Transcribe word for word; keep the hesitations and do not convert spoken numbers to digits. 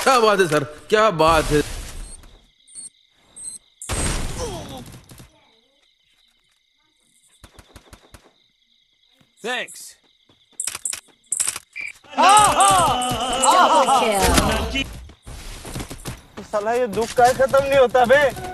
क्या बात है सर, क्या बात है। थैंक्स। साला ये दुख का खत्म नहीं होता बे।